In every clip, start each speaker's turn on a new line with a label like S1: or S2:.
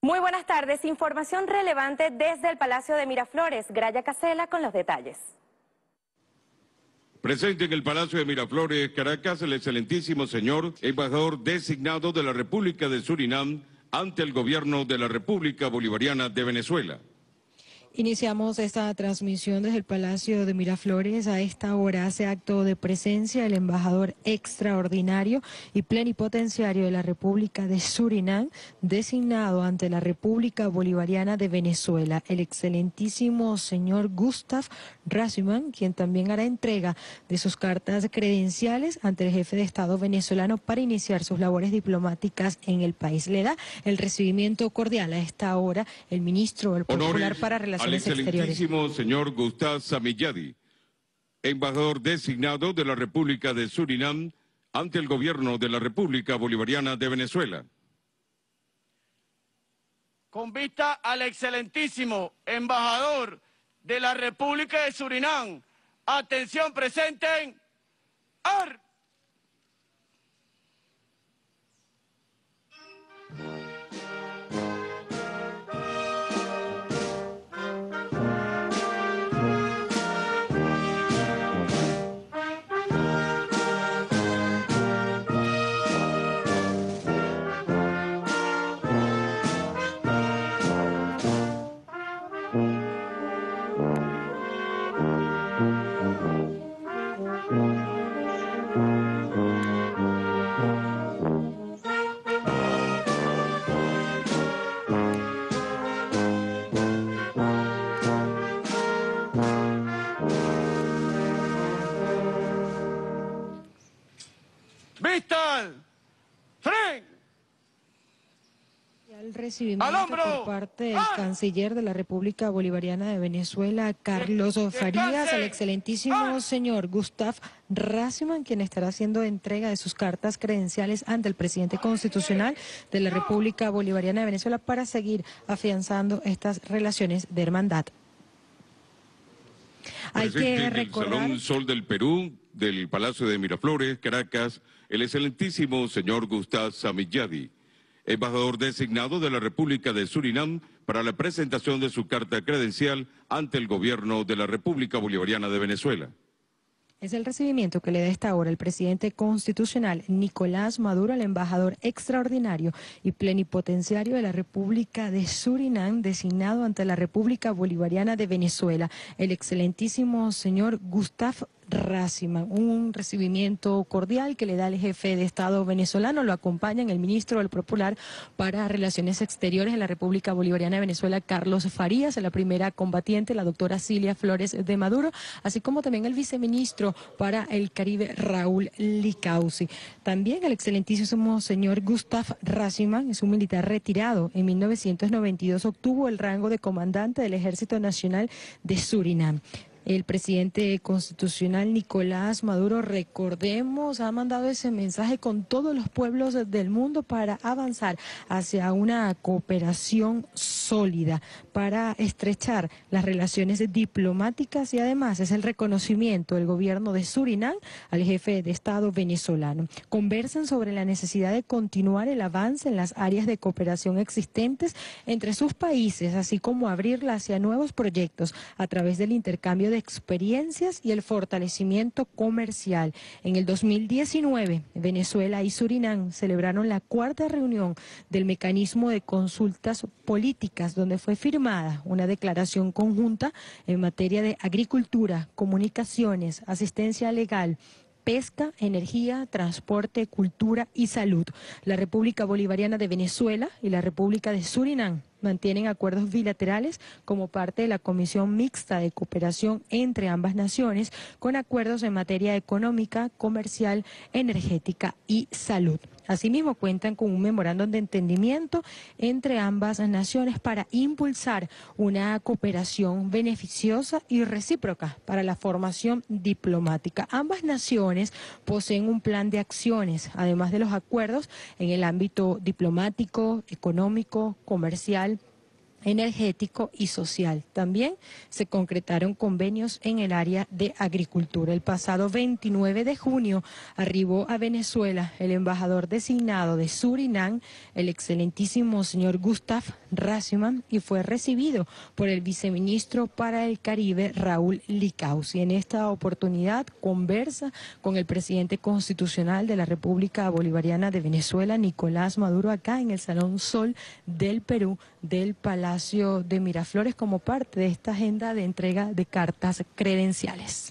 S1: Muy buenas tardes, información relevante desde el Palacio de Miraflores. Graya Casela con los detalles.
S2: Presente en el Palacio de Miraflores, Caracas, el excelentísimo señor embajador designado de la República de Surinam ante el gobierno de la República Bolivariana de Venezuela.
S3: Iniciamos esta transmisión desde el Palacio de Miraflores. A esta hora hace acto de presencia el embajador extraordinario y plenipotenciario de la República de Surinam, designado ante la República Bolivariana de Venezuela, el excelentísimo señor Gustaf Rassiman, quien también hará entrega de sus cartas credenciales ante el jefe de Estado venezolano para iniciar sus labores diplomáticas en el país. Le da el recibimiento cordial a esta hora el ministro del Popular para Relaciones
S2: al excelentísimo
S3: Exteriores.
S2: señor Gustaf Samiyadi, embajador designado de la República de Surinam ante el gobierno de la República Bolivariana de Venezuela.
S4: Con vista al excelentísimo embajador de la República de Surinam, atención, presenten. ¡Ar! ¡Vistan! ¡Fren!
S3: El recibimiento por parte del canciller de la República Bolivariana de Venezuela, Carlos Farías, al excelentísimo señor Gustaf Rassiman, quien estará haciendo entrega de sus cartas credenciales ante el presidente constitucional de la República Bolivariana de Venezuela para seguir afianzando estas relaciones de hermandad. Hay que recordar...
S2: En el Salón Sol del Perú, del Palacio de Miraflores, Caracas, el excelentísimo señor Gustaf Samiyadi, embajador designado de la República de Surinam para la presentación de su carta credencial ante el gobierno de la República Bolivariana de Venezuela.
S3: Es el recibimiento que le da esta hora el presidente constitucional Nicolás Maduro al embajador extraordinario y plenipotenciario de la República de Surinam, designado ante la República Bolivariana de Venezuela, el excelentísimo señor Gustaf Rassiman. Un recibimiento cordial que le da el jefe de Estado venezolano. Lo acompañan el ministro del Popular para Relaciones Exteriores de la República Bolivariana de Venezuela, Carlos Farías, la primera combatiente, la doctora Cilia Flores de Maduro, así como también el viceministro para el Caribe, Raúl Licausi. También el excelentísimo señor Gustaf Rassiman es un militar retirado. En 1992 obtuvo el rango de comandante del Ejército Nacional de Surinam. El presidente constitucional Nicolás Maduro, recordemos, ha mandado ese mensaje con todos los pueblos del mundo para avanzar hacia una cooperación sólida, para estrechar las relaciones diplomáticas, y además es el reconocimiento del gobierno de Surinam al jefe de Estado venezolano. Conversan sobre la necesidad de continuar el avance en las áreas de cooperación existentes entre sus países, así como abrirla hacia nuevos proyectos a través del intercambio de experiencias y el fortalecimiento comercial. En el 2019, Venezuela y Surinam celebraron la cuarta reunión del mecanismo de consultas políticas, donde fue firmada una declaración conjunta en materia de agricultura, comunicaciones, asistencia legal, pesca, energía, transporte, cultura y salud. La República Bolivariana de Venezuela y la República de Surinam mantienen acuerdos bilaterales como parte de la Comisión Mixta de Cooperación entre ambas naciones, con acuerdos en materia económica, comercial, energética y salud. Asimismo, cuentan con un memorándum de entendimiento entre ambas naciones para impulsar una cooperación beneficiosa y recíproca para la formación diplomática. Ambas naciones poseen un plan de acciones, además de los acuerdos en el ámbito diplomático, económico, comercial, energético y social. También se concretaron convenios en el área de agricultura. El pasado 29 de junio arribó a Venezuela el embajador designado de Surinam, el excelentísimo señor Gustav Rassiman, y fue recibido por el viceministro para el Caribe, Raúl Licausi. En esta oportunidad conversa con el presidente constitucional de la República Bolivariana de Venezuela, Nicolás Maduro, acá en el Salón Sol del Perú del Palacio de Miraflores, como parte de esta agenda de entrega de cartas credenciales.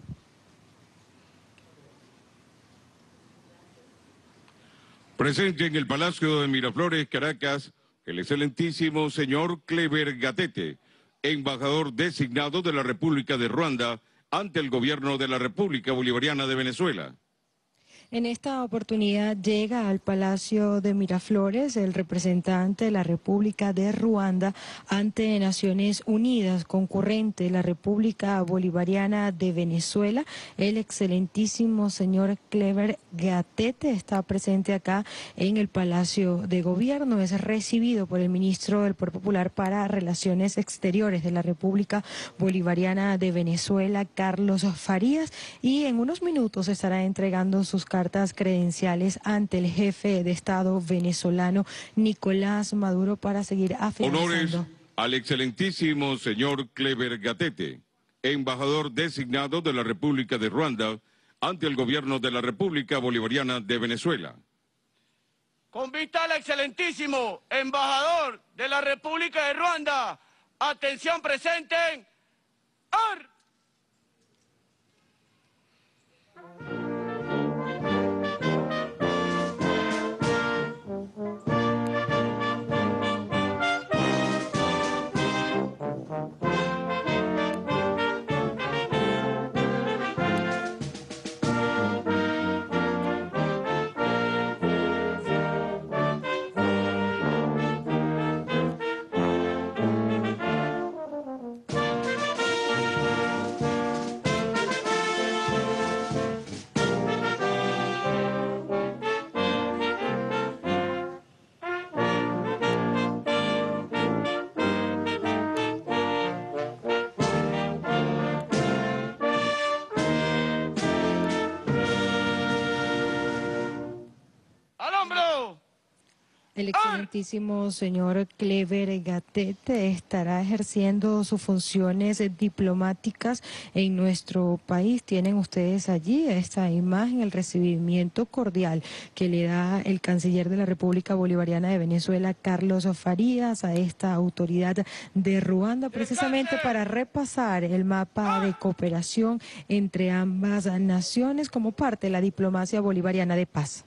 S2: Presente en el Palacio de Miraflores, Caracas, el excelentísimo señor Clever Gatete, embajador designado de la República de Ruanda ante el gobierno de la República Bolivariana de Venezuela.
S3: En esta oportunidad llega al Palacio de Miraflores el representante de la República de Ruanda ante Naciones Unidas, concurrente de la República Bolivariana de Venezuela. El excelentísimo señor Clever Gatete está presente acá en el Palacio de Gobierno. Es recibido por el ministro del Poder Popular para Relaciones Exteriores de la República Bolivariana de Venezuela, Carlos Farías, y en unos minutos estará entregando sus cartas credenciales ante el jefe de Estado venezolano, Nicolás Maduro, para seguir afianzando.
S2: Honores al excelentísimo señor Clever Gatete, embajador designado de la República de Ruanda ante el gobierno de la República Bolivariana de Venezuela.
S4: Con vista al excelentísimo embajador de la República de Ruanda, atención, presenten.
S3: El excelentísimo señor Clever Gatete estará ejerciendo sus funciones diplomáticas en nuestro país. Tienen ustedes allí esta imagen, el recibimiento cordial que le da el canciller de la República Bolivariana de Venezuela, Carlos Farías, a esta autoridad de Ruanda, precisamente para repasar el mapa de cooperación entre ambas naciones como parte de la diplomacia bolivariana de paz.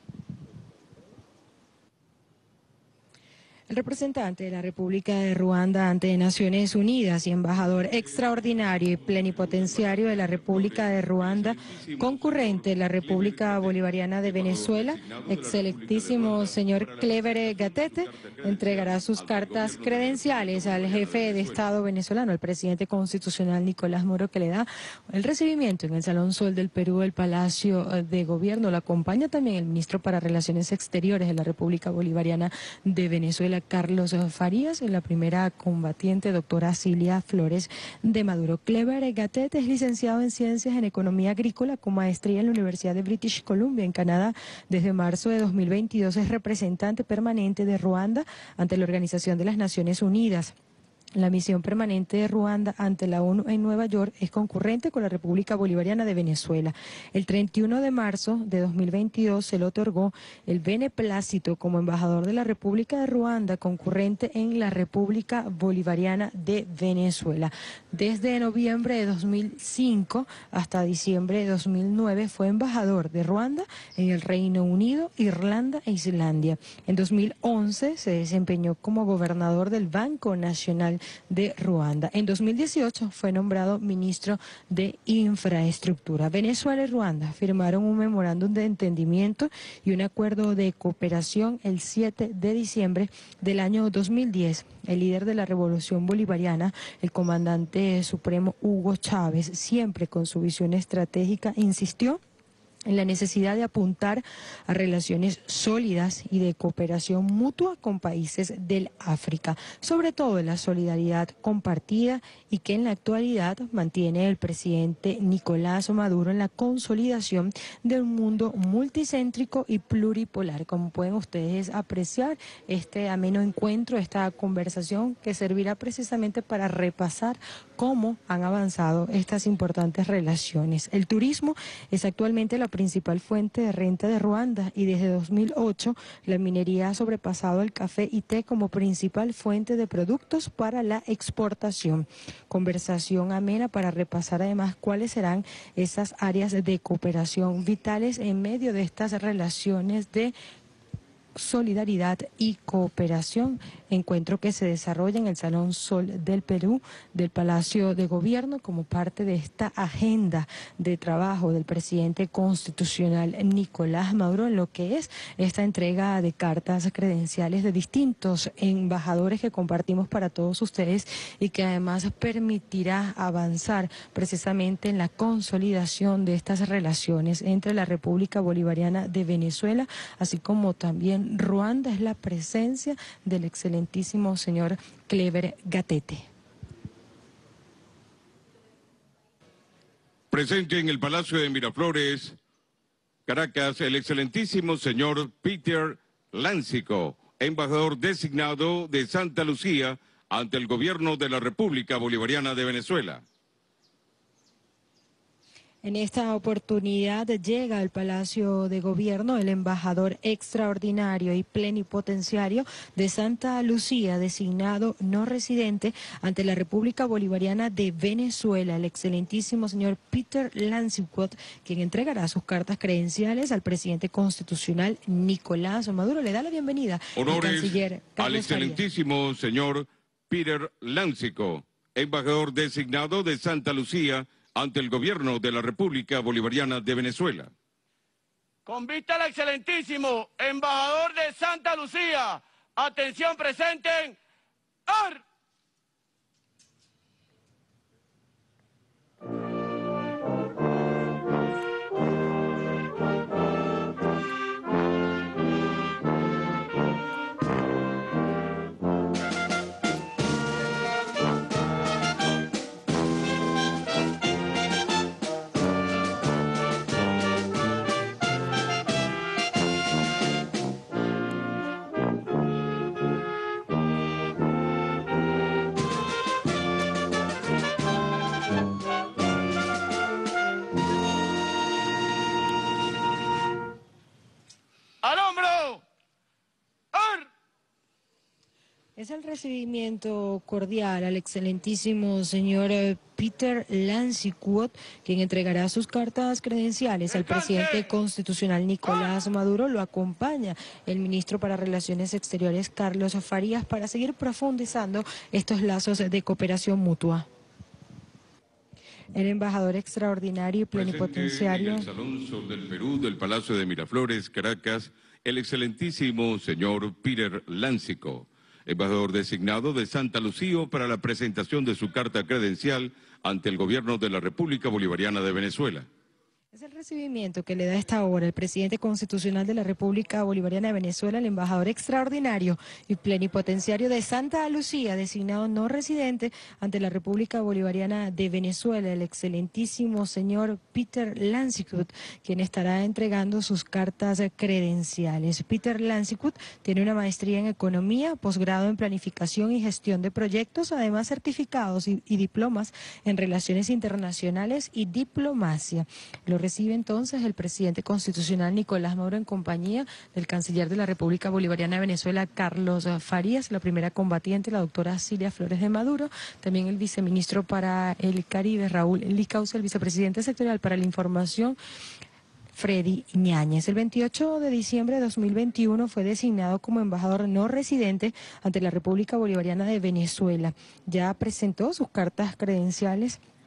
S3: El representante de la República de Ruanda ante Naciones Unidas y embajador extraordinario y plenipotenciario de la República de Ruanda, concurrente de la República Bolivariana de Venezuela, excelentísimo señor Clever Gatete, entregará sus cartas credenciales al jefe de Estado venezolano, el presidente constitucional Nicolás Maduro, que le da el recibimiento en el Salón Sol del Perú del Palacio de Gobierno. Lo acompaña también el ministro para Relaciones Exteriores de la República Bolivariana de Venezuela, Carlos Farías, la primera combatiente, doctora Cilia Flores de Maduro. Clever Gatete es licenciado en Ciencias en Economía Agrícola con maestría en la Universidad de British Columbia en Canadá. Desde marzo de 2022 es representante permanente de Ruanda ante la Organización de las Naciones Unidas. La misión permanente de Ruanda ante la ONU en Nueva York es concurrente con la República Bolivariana de Venezuela. El 31 de marzo de 2022 se le otorgó el beneplácito como embajador de la República de Ruanda, concurrente en la República Bolivariana de Venezuela. Desde noviembre de 2005 hasta diciembre de 2009 fue embajador de Ruanda en el Reino Unido, Irlanda e Islandia. En 2011 se desempeñó como gobernador del Banco Nacional de Ruanda. En 2018 fue nombrado ministro de Infraestructura. Venezuela y Ruanda firmaron un memorándum de entendimiento y un acuerdo de cooperación el 7 de diciembre del año 2010. El líder de la Revolución Bolivariana, el comandante supremo Hugo Chávez, siempre con su visión estratégica, insistió en la necesidad de apuntar a relaciones sólidas y de cooperación mutua con países del África, sobre todo en la solidaridad compartida y que en la actualidad mantiene el presidente Nicolás Maduro en la consolidación de un mundo multicéntrico y pluripolar. Como pueden ustedes apreciar, este ameno encuentro, esta conversación que servirá precisamente para repasar cómo han avanzado estas importantes relaciones. El turismo es actualmente la principal fuente de renta de Ruanda y desde 2008 la minería ha sobrepasado el café y té como principal fuente de productos para la exportación. Conversación amena para repasar además cuáles serán esas áreas de cooperación vitales en medio de estas relaciones de solidaridad y cooperación, encuentro que se desarrolla en el Salón Sol del Perú del Palacio de Gobierno como parte de esta agenda de trabajo del presidente constitucional Nicolás Maduro en lo que es esta entrega de cartas credenciales de distintos embajadores que compartimos para todos ustedes y que además permitirá avanzar precisamente en la consolidación de estas relaciones entre la República Bolivariana de Venezuela, así como también Ruanda. Es la presencia del excelentísimo señor Clever Gatete.
S2: Presente en el Palacio de Miraflores, Caracas, el excelentísimo señor Peter Láncico, embajador designado de Santa Lucía ante el gobierno de la República Bolivariana de Venezuela.
S3: En esta oportunidad llega al Palacio de Gobierno el embajador extraordinario y plenipotenciario de Santa Lucía, designado no residente ante la República Bolivariana de Venezuela, el excelentísimo señor Peter Láncico, quien entregará sus cartas credenciales al presidente constitucional Nicolás Maduro. Le da la bienvenida
S2: Honores
S3: el canciller Carlos
S2: al excelentísimo señor Peter Láncico, embajador designado de Santa Lucía ante el gobierno de la República Bolivariana de Venezuela.
S4: Con vista al excelentísimo embajador de Santa Lucía, atención presenten. ¡Ar! ¡Al hombro! ¡Ar!
S3: Es el recibimiento cordial al excelentísimo señor Peter Láncico, quien entregará sus cartas credenciales al presidente constitucional Nicolás Maduro. Lo acompaña el ministro para Relaciones Exteriores Carlos Farías para seguir profundizando estos lazos de cooperación mutua. El embajador extraordinario y plenipotenciario.
S2: En el Salón Sol del Perú del Palacio de Miraflores, Caracas, el excelentísimo señor Peter Láncico, embajador designado de Santa Lucía para la presentación de su carta credencial ante el gobierno de la República Bolivariana de Venezuela.
S3: Es el recibimiento que le da a esta hora el presidente constitucional de la República Bolivariana de Venezuela, el embajador extraordinario y plenipotenciario de Santa Lucía, designado no residente ante la República Bolivariana de Venezuela, el excelentísimo señor Peter Láncico, quien estará entregando sus cartas credenciales. Peter Láncico tiene una maestría en Economía, posgrado en Planificación y Gestión de Proyectos, además certificados y diplomas en Relaciones Internacionales y Diplomacia. Lo recibe entonces el presidente constitucional Nicolás Maduro en compañía del canciller de la República Bolivariana de Venezuela, Carlos Farías, la primera combatiente, la doctora Cilia Flores de Maduro, también el viceministro para el Caribe, Raúl Licauza, el vicepresidente sectorial para la información, Freddy Ñáñez. El 28 de diciembre de 2021 fue designado como embajador no residente ante la República Bolivariana de Venezuela. Ya presentó sus cartas credenciales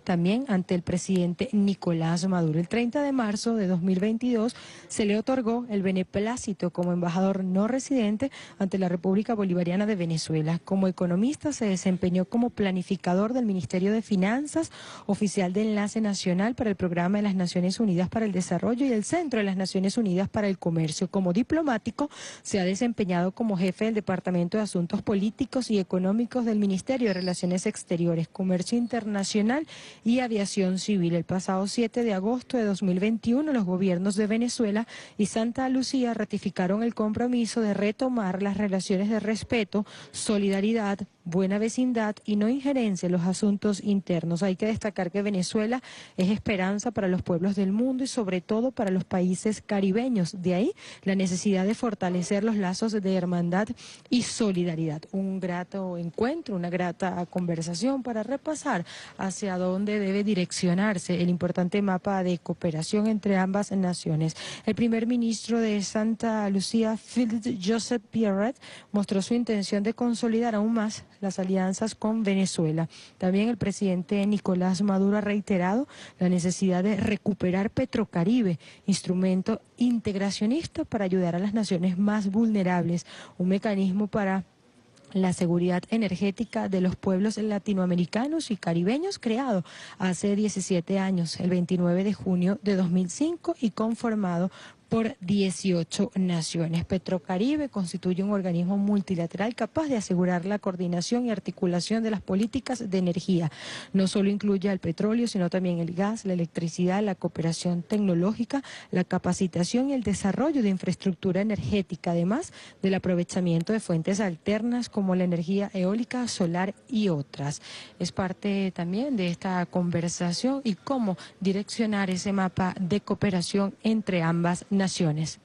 S3: también ante el presidente Nicolás Maduro. El 30 de marzo de 2022 se le otorgó el beneplácito como embajador no residente ante la República Bolivariana de Venezuela. Como economista se desempeñó como planificador del Ministerio de Finanzas, oficial de enlace nacional para el Programa de las Naciones Unidas para el Desarrollo y el Centro de las Naciones Unidas para el Comercio. Como diplomático se ha desempeñado como jefe del Departamento de Asuntos Políticos y Económicos del Ministerio de Relaciones Exteriores, Comercio Internacional y Aviación Civil. El pasado 7 de agosto de 2021, los gobiernos de Venezuela y Santa Lucía ratificaron el compromiso de retomar las relaciones de respeto, solidaridad, buena vecindad y no injerencia en los asuntos internos. Hay que destacar que Venezuela es esperanza para los pueblos del mundo y sobre todo para los países caribeños. De ahí la necesidad de fortalecer los lazos de hermandad y solidaridad. Un grato encuentro, una grata conversación para repasar hacia dónde debe direccionarse el importante mapa de cooperación entre ambas naciones. El primer ministro de Santa Lucía, Philippe Joseph Pierret, mostró su intención de consolidar aún más las alianzas con Venezuela. También el presidente Nicolás Maduro ha reiterado la necesidad de recuperar Petrocaribe, instrumento integracionista para ayudar a las naciones más vulnerables, un mecanismo para la seguridad energética de los pueblos latinoamericanos y caribeños, creado hace 17 años, el 29 de junio de 2005 y conformado por 18 naciones. Petrocaribe constituye un organismo multilateral capaz de asegurar la coordinación y articulación de las políticas de energía. No solo incluye al petróleo, sino también el gas, la electricidad, la cooperación tecnológica, la capacitación y el desarrollo de infraestructura energética, además del aprovechamiento de fuentes alternas como la energía eólica, solar y otras. Es parte también de esta conversación y cómo direccionar ese mapa de cooperación entre ambas naciones.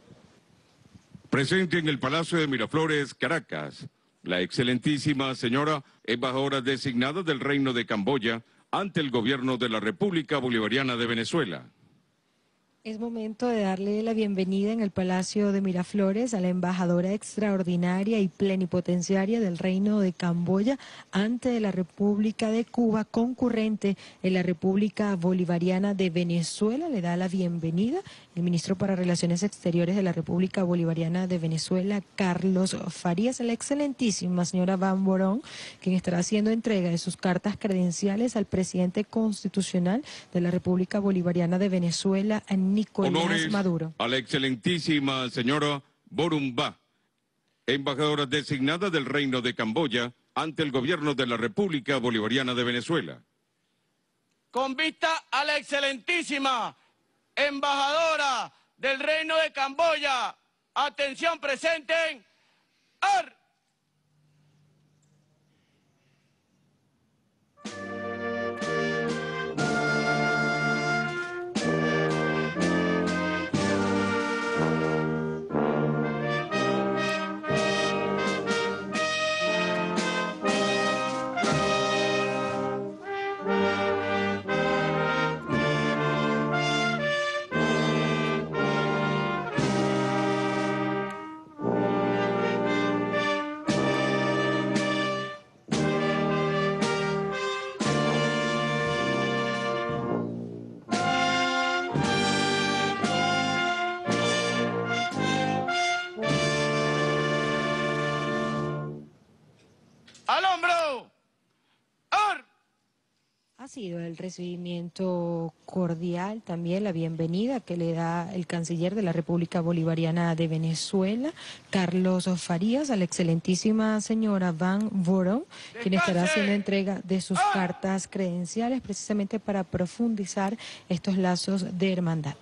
S2: Presente en el Palacio de Miraflores, Caracas, la excelentísima señora embajadora designada del Reino de Camboya ante el gobierno de la República Bolivariana de Venezuela.
S3: Es momento de darle la bienvenida en el Palacio de Miraflores a la embajadora extraordinaria y plenipotenciaria del Reino de Camboya ante la República de Cuba, concurrente en la República Bolivariana de Venezuela. Le da la bienvenida el ministro para Relaciones Exteriores de la República Bolivariana de Venezuela, Carlos Farías, la excelentísima señora Van Borón, quien estará haciendo entrega de sus cartas credenciales al presidente constitucional de la República Bolivariana de Venezuela, Nicolás
S2: Honores
S3: Maduro.
S2: A la excelentísima señora Borumba, embajadora designada del Reino de Camboya ante el gobierno de la República Bolivariana de Venezuela.
S4: Con vista a la excelentísima embajadora del Reino de Camboya, atención, presenten. ¡Ar! ¡Al hombro! ¡Ar!
S3: Ha sido el recibimiento cordial, también la bienvenida que le da el canciller de la República Bolivariana de Venezuela, Carlos Farías, a la excelentísima señora Van Borón, quien estará haciendo entrega de sus cartas credenciales precisamente para profundizar estos lazos de hermandad.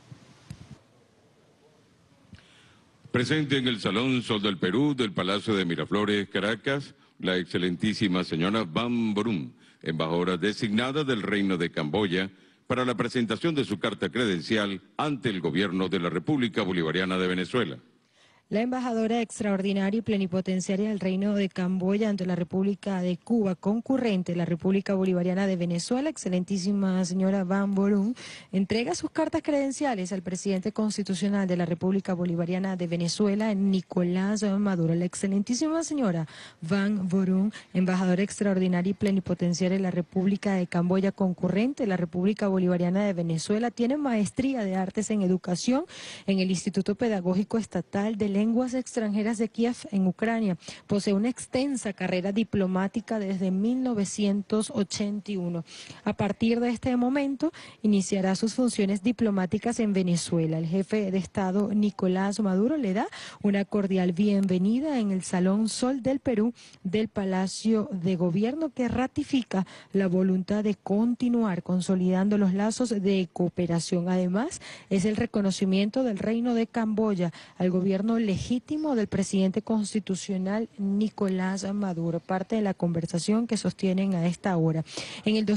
S2: Presente en el Salón Sol del Perú del Palacio de Miraflores, Caracas, la excelentísima señora Van Borón, embajadora designada del Reino de Camboya, para la presentación de su carta credencial ante el gobierno de la República Bolivariana de Venezuela.
S3: La embajadora extraordinaria y plenipotenciaria del Reino de Camboya ante la República de Cuba, concurrente la República Bolivariana de Venezuela, excelentísima señora Van Borun, entrega sus cartas credenciales al presidente constitucional de la República Bolivariana de Venezuela, Nicolás Maduro. La excelentísima señora Van Borun, embajadora extraordinaria y plenipotenciaria de la República de Camboya, concurrente la República Bolivariana de Venezuela, tiene maestría de artes en educación en el Instituto Pedagógico Estatal de Lenguas Extranjeras de Kiev, en Ucrania. Posee una extensa carrera diplomática desde 1981. A partir de este momento, iniciará sus funciones diplomáticas en Venezuela. El jefe de Estado, Nicolás Maduro, le da una cordial bienvenida en el Salón Sol del Perú del Palacio de Gobierno, que ratifica la voluntad de continuar consolidando los lazos de cooperación. Además, es el reconocimiento del Reino de Camboya al gobierno legítimo del presidente constitucional Nicolás Maduro, parte de la conversación que sostienen a esta hora. En el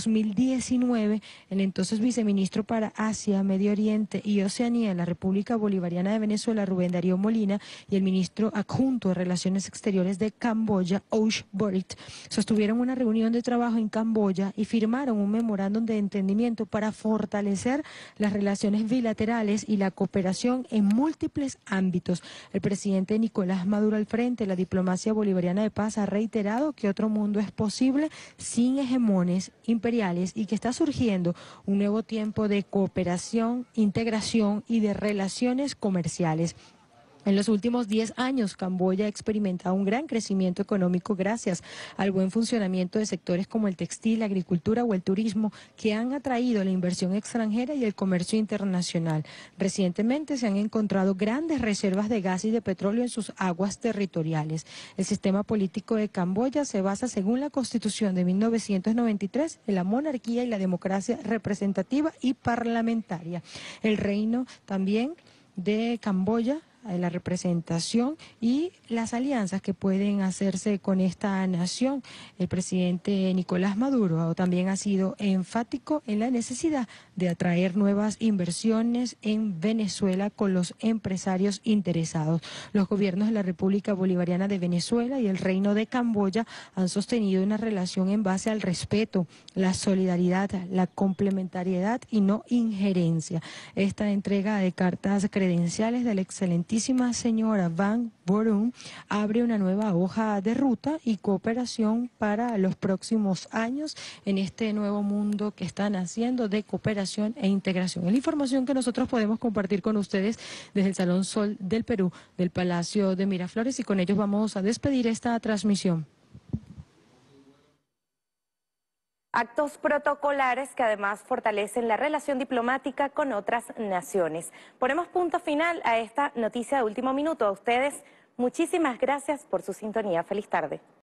S3: 2019, el entonces viceministro para Asia, Medio Oriente y Oceanía en la República Bolivariana de Venezuela, Rubén Darío Molina, y el ministro adjunto de Relaciones Exteriores de Camboya, Osh Borit, sostuvieron una reunión de trabajo en Camboya y firmaron un memorándum de entendimiento para fortalecer las relaciones bilaterales y la cooperación en múltiples ámbitos. El presidente Nicolás Maduro, al frente de la diplomacia bolivariana de paz, ha reiterado que otro mundo es posible sin hegemones imperiales y que está surgiendo un nuevo tiempo de cooperación, integración y de relaciones comerciales. En los últimos 10 años, Camboya ha experimentado un gran crecimiento económico gracias al buen funcionamiento de sectores como el textil, la agricultura o el turismo, que han atraído la inversión extranjera y el comercio internacional. Recientemente se han encontrado grandes reservas de gas y de petróleo en sus aguas territoriales. El sistema político de Camboya se basa, según la Constitución de 1993, en la monarquía y la democracia representativa y parlamentaria. El reino también de Camboya, la representación y las alianzas que pueden hacerse con esta nación. El presidente Nicolás Maduro también ha sido enfático en la necesidad de atraer nuevas inversiones en Venezuela con los empresarios interesados. Los gobiernos de la República Bolivariana de Venezuela y el Reino de Camboya han sostenido una relación en base al respeto, la solidaridad, la complementariedad y no injerencia. Esta entrega de cartas credenciales del excelentísima señora Van Borun abre una nueva hoja de ruta y cooperación para los próximos años en este nuevo mundo que están haciendo de cooperación e integración. Es la información que nosotros podemos compartir con ustedes desde el Salón Sol del Perú, del Palacio de Miraflores, y con ellos vamos a despedir esta transmisión.
S1: Actos protocolares que además fortalecen la relación diplomática con otras naciones. Ponemos punto final a esta noticia de último minuto. A ustedes, muchísimas gracias por su sintonía. Feliz tarde.